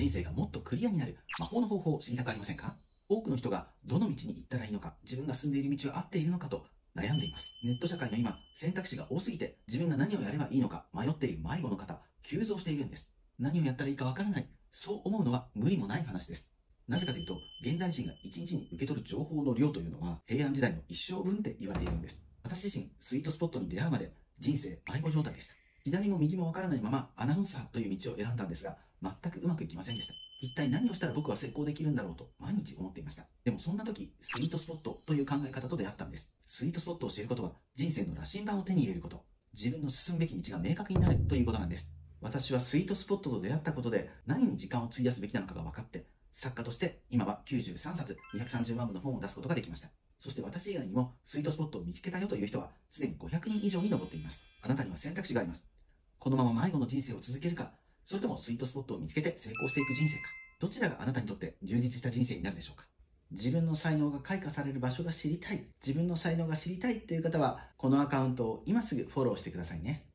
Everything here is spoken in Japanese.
人生がもっとクリアになる魔法の方法を知りたくありませんか？多くの人がどの道に行ったらいいのか、自分が進んでいる道は合っているのかと悩んでいます。ネット社会の今、選択肢が多すぎて自分が何をやればいいのか迷っている迷子の方、急増しているんです。何をやったらいいかわからない。そう思うのは無理もない話です。なぜかというと、現代人が一日に受け取る情報の量というのは平安時代の一生分って言われているんです。私自身、スイートスポットに出会うまで人生迷子状態でした。左も右もわからないままアナウンサーという道を選んだんですが、全くうまくいきませんでした。一体何をしたら僕は成功できるんだろうと毎日思っていました。でもそんな時、スイートスポットという考え方と出会ったんです。スイートスポットを知ることは人生の羅針盤を手に入れること。自分の進むべき道が明確になるということなんです。私はスイートスポットと出会ったことで何に時間を費やすべきなのかが分かって、作家として今は93冊230万部の本を出すことができました。そして私以外にもスイートスポットを見つけたよという人はすでに500人以上に上っています。あなたには選択肢があります。このまま迷子の人生を続けるか、それともスイートスポットを見つけて成功していく人生か、どちらがあなたにとって充実した人生になるでしょうか。自分の才能が開花される場所が知りたい、自分の才能が知りたいという方は、このアカウントを今すぐフォローしてくださいね。